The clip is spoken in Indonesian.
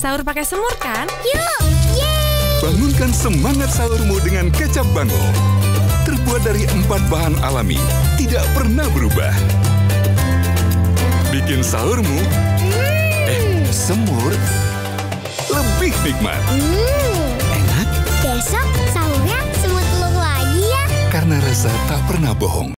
Sahur pakai semur kan? Yuk, yeay! Bangunkan semangat sahurmu dengan kecap Bango. Terbuat dari 4 bahan alami, tidak pernah berubah. Bikin sahurmu, semur, lebih nikmat. Enak? Besok sahurnya semur telur lagi ya. Karena rasa tak pernah bohong.